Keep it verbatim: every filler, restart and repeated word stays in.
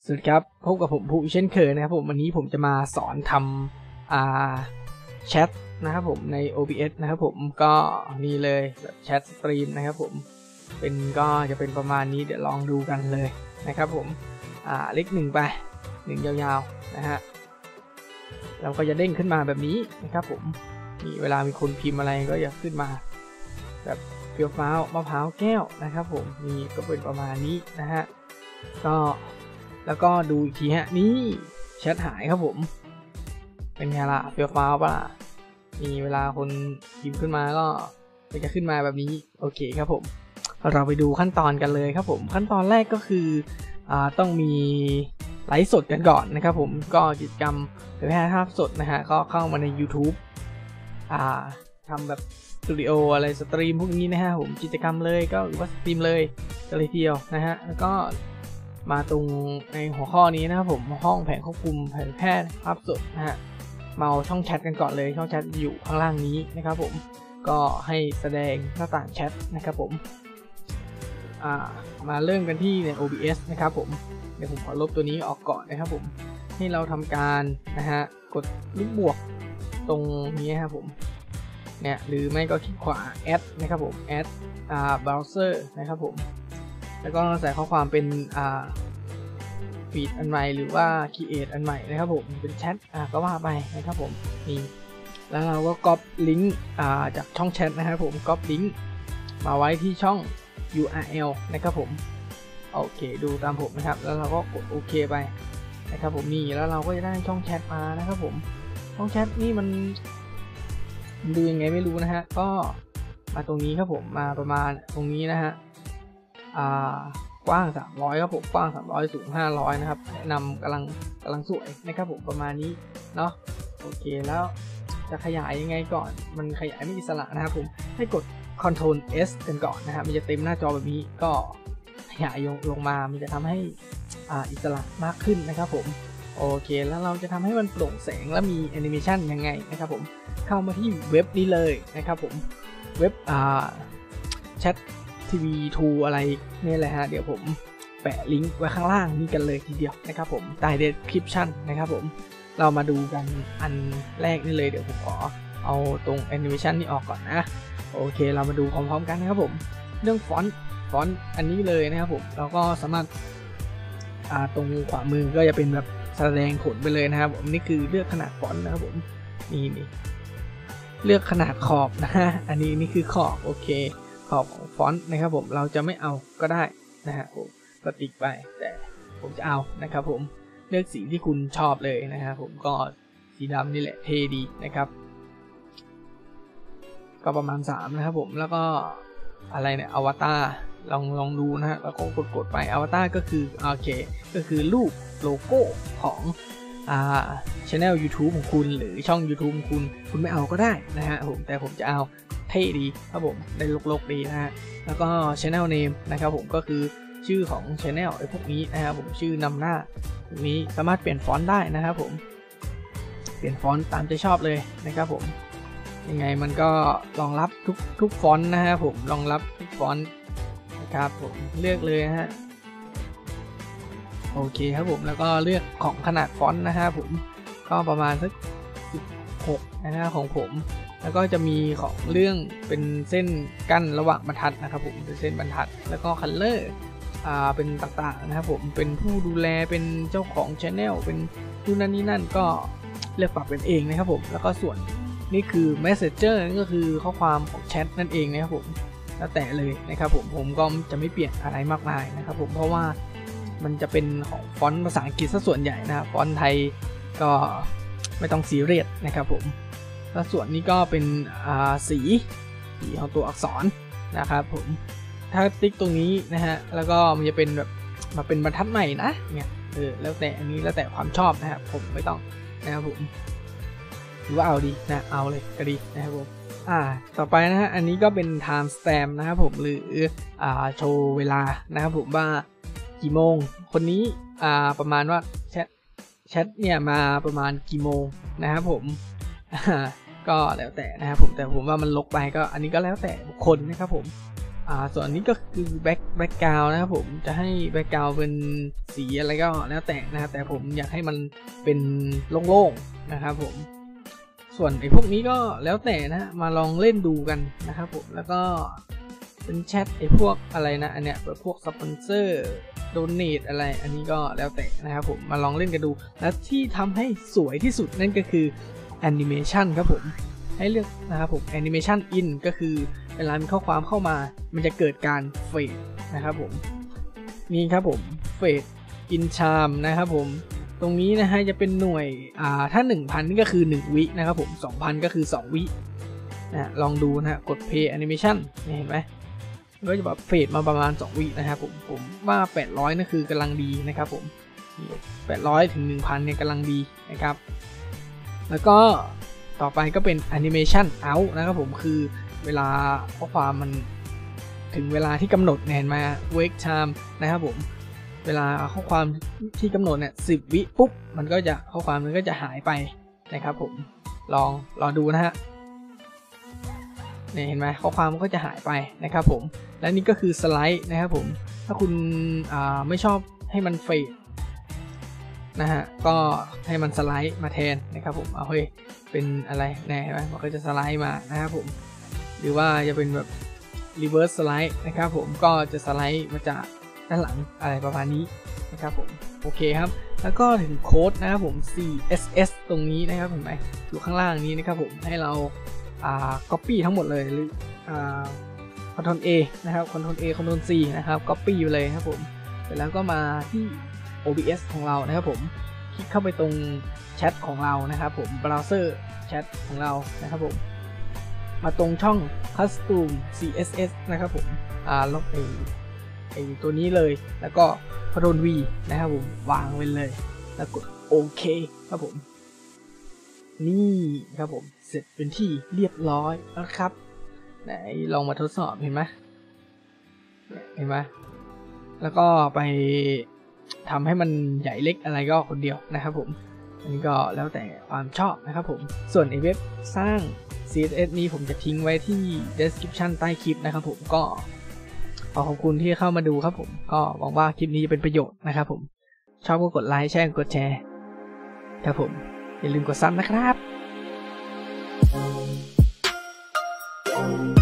สวัสดีครับพบกับผมภูเช่นเคยนะครับผมวันนี้ผมจะมาสอนทำอ่าแชทนะครับผมใน โอ บี เอส นะครับผมก็นี่เลยแบบแชทสตรีมนะครับผมเป็นก็จะเป็นประมาณนี้เดี๋ยวลองดูกันเลยนะครับผมอ่าเลขหนึ่งไปหนึ่งยาวๆนะฮะเราก็จะเด้งขึ้นมาแบบนี้นะครับผมนี่เวลามีคนพิมพ์อะไรก็จะขึ้นมาแบบเฟี้ยวฟ้าวมะพร้าวแก้วนะครับผมนี่ก็เป็นประมาณนี้นะฮะก็แล้วก็ดูอีกทีฮะนี่แชทหายครับผมเป็นไงล่ะเฟี้ยวฟ้าวป่ะนี่เวลาคนพิมพ์ขึ้นมาก็จะขึ้นมาแบบนี้โอเคครับผมเราไปดูขั้นตอนกันเลยครับผมขั้นตอนแรกก็คืออ่าต้องมีไลฟ์สดกันก่อนนะครับผมก็กิจกรรมเผยแพร่ภาพสดนะฮะก็เข้ามาใน YouTube อ่าทำแบบสตูดิโออะไรสตรีมพวกนี้นะฮะผมกิจกรรมเลยก็หรือว่าสตรีมเลยกันเลยทีเดียวนะฮะแล้วก็มาตรงในหัวข้อนี้นะครับผมห้องแผนควบคุมเผยแพร่ภาพสดนะฮะมาเอาช่องแชทกันก่อนเลยช่องแชทอยู่ข้างล่างนี้นะครับผมก็ให้แสดงหน้าต่างแชทนะครับผมอ่ามาเริ่มกันที่ใน โอ บี เอส นะครับผมเดี๋ยวผมขอลบตัวนี้ออกก่อนนะครับผมให้เราทำการนะฮะกดลูกบวกตรงนี้ครับผมเนี่ยหรือไม่ก็คลิกขวา add นะครับผม add อ่า browser นะครับผมแล้วก็ใส่ข้อความเป็นอ่าฟีดอันใหม่หรือว่า create อันใหม่นะครับผมเป็นแชทอ่าก็ว่าไปนะครับผมนี่แล้วเราก็ copy ลิงก์อ่าจากช่องแชทนะครับผม copy ลิงก์มาไว้ที่ช่อง ยู อาร์ แอล นะครับผมโอเคดูตามผมนะครับแล้วเราก็กดโอเคไปนะครับผมนี่แล้วเราก็จะได้ช่องแชทมานะครับผมช่องแชทนี่มันดูยังไงไม่รู้นะฮะก็มาตรงนี้ครับผมมาประมาณตรงนี้นะฮะอ่ากว้างสามร้อยครับผมกว้างสามร้อยสูงห้าร้อยนะครับแนะนำกำลังกำลังสวยนะครับผมประมาณนี้เนาะโอเคแล้วจะขยายยังไงก่อนมันขยายไม่อิสระนะครับผมให้กด คอนโทรล เอส กันก่อนนะครับมันจะเต็มหน้าจอแบบนี้ก็ขยายลงมามันจะทำให้อ่าอิสระมากขึ้นนะครับผมโอเคแล้วเราจะทำให้มันโปร่งแสงและมีแอนิเมชันยังไงนะครับผมเข้ามาที่เว็บนี้เลยนะครับผมเว็บอ่าแชททีวีทูอะไรนี่แหละฮะเดี๋ยวผมแปะลิงก์ไว้ข้างล่างนี้กันเลยทีเดียวนะครับผมใต้ description นะครับผมเรามาดูกันอันแรกนี่เลยเดี๋ยวผมขอเอาตรงแอนิเมชันนี่ออกก่อนนะโอเคเรามาดูพร้อมๆกันนะครับผมเรื่องฟอนต์ฟอนต์อันนี้เลยนะครับผมเราก็สามารถอ่าตรงขวามือก็จะเป็นแบบแสดงผลไปเลยนะครับผมนี่คือเลือกขนาดฟอนต์นะครับผมนี่นี่เลือกขนาดขอบนะฮะอันนี้นี่คือขอบโอเคขอบของฟอนต์นะครับผมเราจะไม่เอาก็ได้นะฮะผมก็ติ๊กไปแต่ผมจะเอานะครับผมเลือกสีที่คุณชอบเลยนะครับผมก็สีดำนี่แหละเท่ดีนะครับก็ประมาณสามนะครับผมแล้วก็อะไรเนี่ยอวตารลองลองดูนะฮะแล้วก็กดกดไปอวตารก็คือโอเคก็คือรูปโลโก้ของอ่า channel YouTube ของคุณหรือช่อง YouTube ของคุณคุณไม่เอาก็ได้นะฮะผมแต่ผมจะเอาเท่ดีครับผมได้ลกๆดีนะฮะแล้วก็ channel name นะครับผมก็คือชื่อของ channel ไอ้พวกนี้นะครับผมชื่อนำหน้าตรงนี้สามารถเปลี่ยนฟอนต์ได้นะครับผมเปลี่ยนฟอนต์ตามใจชอบเลยนะครับผมยังไงมันก็รองรับทุกทุกฟอนต์นะฮะผมรองรับทุกฟอนต์นะครับผมเลือกเลยนะฮะโอเคครับผมแล้วก็เลือกของขนาดฟอนต์นะฮะผมก็ประมาณสักสิบหกนะฮะของผมแล้วก็จะมีของเรื่องเป็นเส้นกั้นระหว่างบรรทัดนะครับผมเป็นเส้นบรรทัดแล้วก็คัลเลอร์อ่าเป็นต่างๆนะครับผมเป็นผู้ดูแลเป็นเจ้าของ channel เป็นนู่นนั่นนี่นั่นก็เลือกปรับเป็นเองนะครับผมแล้วก็ส่วนนี่คือ Messenger นั่นก็คือข้อความของแชทนั่นเองนะครับผมแล้วแต่เลยนะครับผมผมก็จะไม่เปลี่ยนอะไรมากมายนะครับผมเพราะว่ามันจะเป็นของฟอนต์ภาษาอังกฤษซะส่วนใหญ่นะครับฟอนต์ไทยก็ไม่ต้องซีเรียสนะครับผมแล้วส่วนนี้ก็เป็นอ่าสีสีของตัวอักษรนะครับผมถ้าติ๊กตรงนี้นะฮะแล้วก็มันจะเป็นแบบมาเป็นบรรทัดใหม่นะเนี่ยเออแล้วแต่อันนี้แล้วแต่ความชอบนะครับผมไม่ต้องนะครับผมหรือว่าเอาดีนะเอาเลยก็ดีนะครับผมอ่าต่อไปนะฮะอันนี้ก็เป็น time stamp นะครับผมหรืออ่าโชว์เวลานะครับผมว่ากี่โมงคนนี้อ่าประมาณว่าแชทแชทเนี่ยมาประมาณกี่โมงนะครับผมก็แล้วแต่นะครับผมแต่ผมว่ามันลกไปก็อันนี้ก็แล้วแต่บุคคลนะครับผมอ่าส่วนนี้ก็คือแบ็คแบ็คกราวด์นะครับผมจะให้แบ็คกราวด์เป็นสีอะไรก็แล้วแต่นะครับแต่ผมอยากให้มันเป็นโล่งๆนะครับผมส่วนไอ้พวกนี้ก็แล้วแต่นะมาลองเล่นดูกันนะครับผมแล้วก็เป็นแชทไอ้พวกอะไรนะอันเนี้ยแบบพวกสปอนเซอร์โดเนทอะไรอันนี้ก็แล้วแต่นะครับผมมาลองเล่นกันดูและที่ทำให้สวยที่สุดนั่นก็คือแอนิเมชันครับผมให้เลือกนะครับผมแอนิเมชันอินก็คือเวลามีข้อความเข้ามามันจะเกิดการเฟดนะครับผมนี่ครับผมเฟดอินชามนะครับผมตรงนี้นะฮะจะเป็นหน่วยอ่าถ้า หนึ่งพัน นี่ก็คือหนึ่งวินะครับผม สองพัน ก็คือสองวินะลองดูนะฮะกด play animation นี่เห็นไหมก็จะแบบเฟดมาประมาณสองวินะครับผมผมว่าแปดร้อยนั่นคือกำลังดีนะครับผมแปดร้อยถึง หนึ่งพัน เนี่ยกำลังดีนะครับแล้วก็ต่อไปก็เป็น animation out นะครับผมคือเวลาข้อความมันถึงเวลาที่กำหนดเห็นไหม wake time นะครับผมเวลาข้อความที่กำหนดเนี่ยสิบวิปุ๊บมันก็จะข้อความมันก็จะหายไปนะครับผมลองลองดูนะฮะเนี่ยเห็นไหมข้อความมันก็จะหายไปนะครับผมและนี่ก็คือสไลด์นะครับผมถ้าคุณอ่าไม่ชอบให้มันเฟดนะฮะก็ให้มันสไลด์มาแทนนะครับผมเอาเฮ้ยเป็นอะไรแน่เห็นไหมมันก็จะสไลด์มานะครับผมหรือว่าจะเป็นแบบ reverse slide นะครับผมก็จะสไลด์มาจากด้านหลังอะไรประมาณนี้นะครับผมโอเคครับแล้วก็ถึงโค้ดนะครับผม ซี เอส เอส ตรงนี้นะครับเห็นไหมอยู่ข้างล่างนี้นะครับผมให้เราอ่า copy ทั้งหมดเลยหรืออ่า Ctrl A นะครับ Ctrl A Ctrl C นะครับ copy อยู่เลยครับผมเสร็จแล้วก็มาที่ โอ บี เอส ของเรานะครับผมคลิกเข้าไปตรงแชทของเรานะครับผมเบราว์เซอร์แชทของเรานะครับผมมาตรงช่อง Custom ซี เอส เอส นะครับผมอ่าลบไอไอตัวนี้เลยแล้วก็ Ctrl V นะครับผมวางไว้เลยแล้วกดโอเคครับผมนี่ครับผมเสร็จเป็นที่เรียบร้อยแล้วครับไหนลองมาทดสอบเห็นไหมเห็นไหมแล้วก็ไปทำให้มันใหญ่เล็กอะไรก็คนเดียวนะครับผมอันนี้ก็แล้วแต่ความชอบนะครับผมส่วนไอเว็บสร้าง ซี เอส เอส นี้ผมจะทิ้งไว้ที่ description ใต้คลิปนะครับผมก็ขอขอบคุณที่เข้ามาดูครับผมก็หวังว่าคลิปนี้จะเป็นประโยชน์นะครับผมชอบก็กดไลค์แชร์กดแชร์ครับผมอย่าลืมกดซับนะครับ